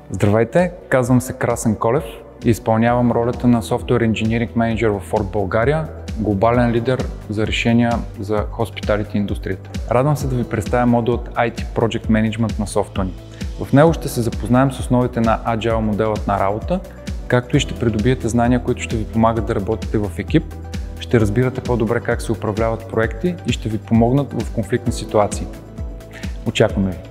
Здравейте, казвам се Красен Колев и изпълнявам ролята на Software Engineering Manager в Ford България, глобален лидер за решения за hospitality индустрията. Радвам се да ви представя модулът IT Project Management на Softony. В него ще се запознаем с основите на Agile моделът на работа, както и ще придобиете знания, които ще ви помагат да работите в екип, ще разбирате по-добре как се управляват проекти и ще ви помогнат в конфликтни ситуации. Очакваме ви!